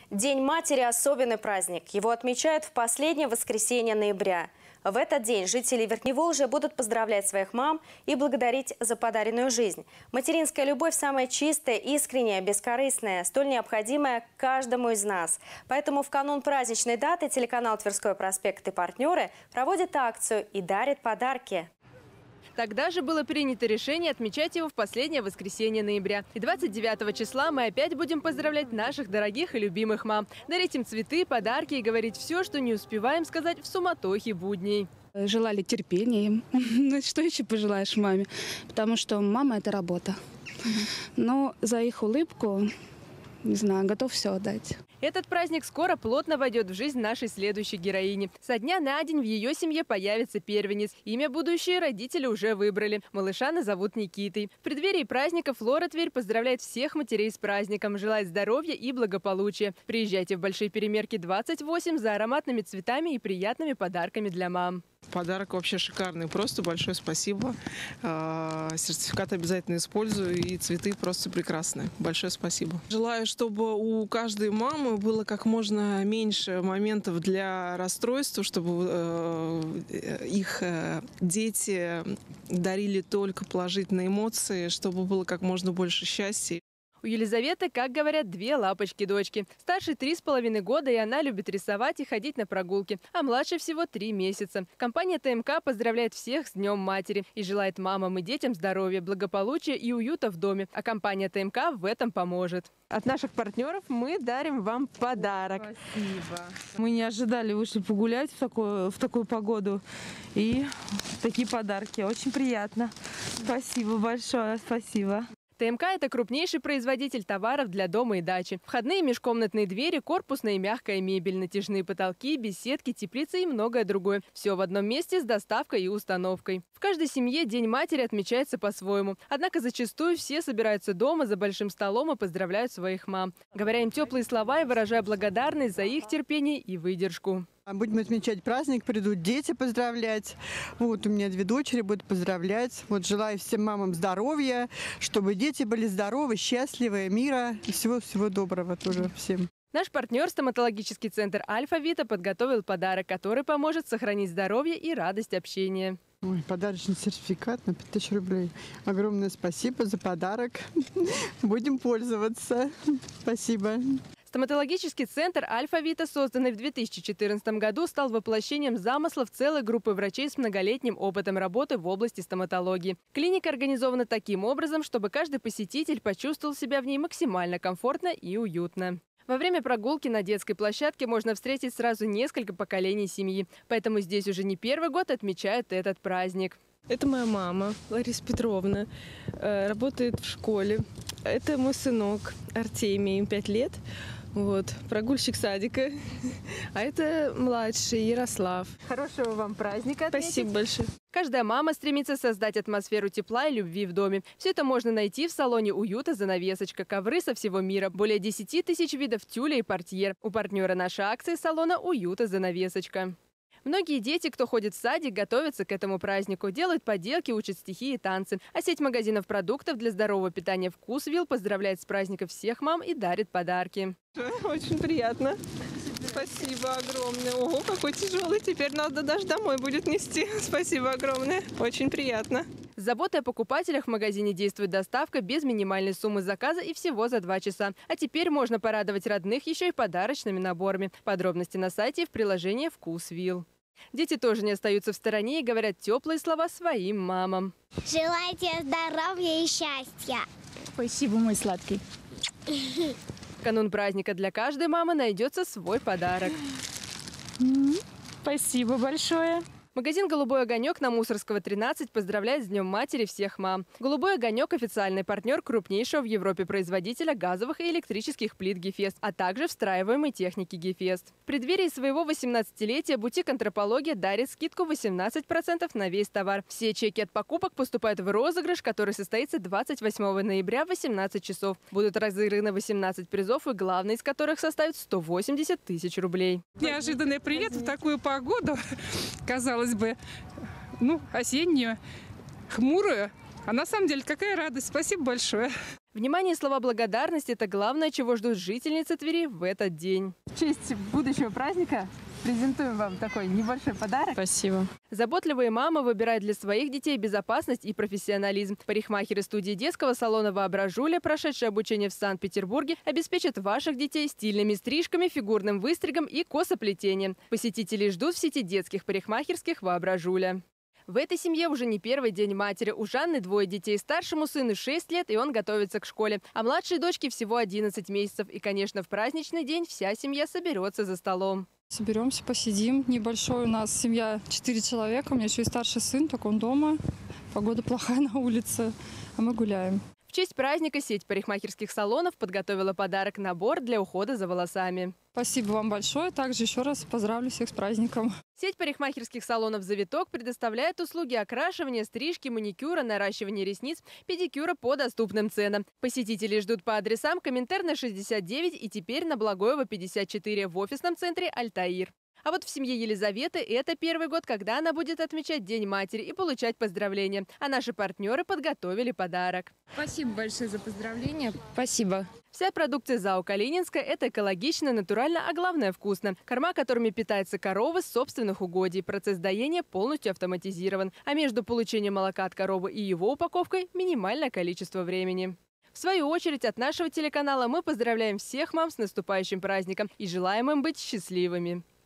День матери – особенный праздник. Его отмечают в последнее воскресенье ноября. В этот день жители Верхневолжья будут поздравлять своих мам и благодарить за подаренную жизнь. Материнская любовь самая чистая, искренняя, бескорыстная, столь необходимая каждому из нас. Поэтому в канун праздничной даты телеканал «Тверской проспект» и партнеры проводят акцию и дарят подарки. Тогда же было принято решение отмечать его в последнее воскресенье ноября. И 29 числа мы опять будем поздравлять наших дорогих и любимых мам. Дарить им цветы, подарки и говорить все, что не успеваем сказать в суматохе будней. Желали терпения им. Ну, что еще пожелаешь маме? Потому что мама – это работа. Но за их улыбку, не знаю, готов все отдать. Этот праздник скоро плотно войдет в жизнь нашей следующей героини. Со дня на день в ее семье появится первенец. Имя будущие родители уже выбрали. Малыша назовут Никитой. В преддверии праздника Флора Тверь поздравляет всех матерей с праздником, желает здоровья и благополучия. Приезжайте в Большие Перемерки 28 за ароматными цветами и приятными подарками для мам. Подарок вообще шикарный. Просто большое спасибо. Сертификат обязательно использую. И цветы просто прекрасные. Большое спасибо. Желаю, чтобы у каждой мамы было как можно меньше моментов для расстройства, чтобы их дети дарили только положительные эмоции, чтобы было как можно больше счастья. У Елизаветы, как говорят, две лапочки-дочки. Старшей 3,5 года, и она любит рисовать и ходить на прогулки. А младшей всего 3 месяца. Компания ТМК поздравляет всех с Днем матери и желает мамам и детям здоровья, благополучия и уюта в доме. А компания ТМК в этом поможет. От наших партнеров мы дарим вам подарок. Спасибо. Мы не ожидали, вышли погулять в такую погоду. И такие подарки. Очень приятно. Спасибо большое. Спасибо. ТМК – это крупнейший производитель товаров для дома и дачи. Входные межкомнатные двери, корпусная и мягкая мебель, натяжные потолки, беседки, теплицы и многое другое. Все в одном месте с доставкой и установкой. В каждой семье День матери отмечается по-своему. Однако зачастую все собираются дома за большим столом и поздравляют своих мам, говоря им теплые слова и выражая благодарность за их терпение и выдержку. Будем отмечать праздник, придут дети поздравлять. Вот у меня 2 дочери будут поздравлять. Вот желаю всем мамам здоровья, чтобы дети были здоровы, счастливы, мира и всего-всего доброго тоже всем. Наш партнер стоматологический центр «Альфа-Вита» подготовил подарок, который поможет сохранить здоровье и радость общения. Ой, подарочный сертификат на 5000 рублей. Огромное спасибо за подарок. Будем пользоваться. Спасибо. Стоматологический центр «Альфа-Вита», созданный в 2014 году, стал воплощением замыслов целой группы врачей с многолетним опытом работы в области стоматологии. Клиника организована таким образом, чтобы каждый посетитель почувствовал себя в ней максимально комфортно и уютно. Во время прогулки на детской площадке можно встретить сразу несколько поколений семьи. Поэтому здесь уже не первый год отмечают этот праздник. Это моя мама, Лариса Петровна, работает в школе. Это мой сынок Артемий, им 5 лет. Вот, прогульщик садика. А это младший Ярослав. Хорошего вам праздника отметить. Спасибо большое. Каждая мама стремится создать атмосферу тепла и любви в доме. Все это можно найти в салоне уюта «Занавесочка». Ковры со всего мира. Более 10 тысяч видов тюля и портьер. У партнера нашей акции салона уюта «Занавесочка». Многие дети, кто ходит в садик, готовятся к этому празднику, делают поделки, учат стихи и танцы. А сеть магазинов продуктов для здорового питания «Вкусвилл» поздравляет с праздником всех мам и дарит подарки. Очень приятно. Спасибо огромное. Ого, какой тяжелый. Теперь надо даже домой будет нести. Спасибо огромное. Очень приятно. С заботой о покупателях в магазине действует доставка без минимальной суммы заказа и всего за 2 часа. А теперь можно порадовать родных еще и подарочными наборами. Подробности на сайте и в приложении «Вкусвилл». Дети тоже не остаются в стороне и говорят теплые слова своим мамам. Желаю тебе здоровья и счастья. Спасибо, мой сладкий. В канун праздника для каждой мамы найдется свой подарок. Спасибо большое. Магазин «Голубой огонек» на Мусорского, 13 поздравляет с Днем матери всех мам. «Голубой огонек» – официальный партнер крупнейшего в Европе производителя газовых и электрических плит «Гефест», а также встраиваемой техники «Гефест». В преддверии своего 18-летия бутик «Антропология» дарит скидку 18% на весь товар. Все чеки от покупок поступают в розыгрыш, который состоится 28 ноября в 18 часов. Будут разыграны 18 призов, и главный из которых составит 180 тысяч рублей. Неожиданный привет в такую погоду. Казалось бы, осеннюю, хмурую. А на самом деле какая радость. Спасибо большое. В Внимание и слова благодарности – это главное, чего ждут жительницы Твери в этот день. В честь будущего праздника презентуем вам такой небольшой подарок. Спасибо. Заботливые мамы выбирают для своих детей безопасность и профессионализм. Парикмахеры студии детского салона «Воображуля», прошедшие обучение в Санкт-Петербурге, обеспечат ваших детей стильными стрижками, фигурным выстригом и косоплетением. Посетители ждут в сети детских парикмахерских «Воображуля». В этой семье уже не первый день матери. У Жанны двое детей. Старшему сыну 6 лет, и он готовится к школе. А младшей дочке всего 11 месяцев. И, конечно, в праздничный день вся семья соберется за столом. Соберемся, посидим. Небольшой у нас семья, 4 человека. У меня еще и старший сын, только он дома. Погода плохая на улице, а мы гуляем. В честь праздника сеть парикмахерских салонов подготовила подарок-набор для ухода за волосами. Спасибо вам большое. Также еще раз поздравлю всех с праздником. Сеть парикмахерских салонов «Завиток» предоставляет услуги окрашивания, стрижки, маникюра, наращивания ресниц, педикюра по доступным ценам. Посетители ждут по адресам Коминтерна 69 и теперь на Благоева 54 в офисном центре «Альтаир». А вот в семье Елизаветы это первый год, когда она будет отмечать День матери и получать поздравления. А наши партнеры подготовили подарок. Спасибо большое за поздравления. Спасибо. Вся продукция ЗАО «Калининская» – это экологично, натурально, а главное – вкусно. Корма, которыми питаются коровы с собственных угодий. Процесс доения полностью автоматизирован. А между получением молока от коровы и его упаковкой – минимальное количество времени. В свою очередь, от нашего телеканала мы поздравляем всех мам с наступающим праздником и желаем им быть счастливыми.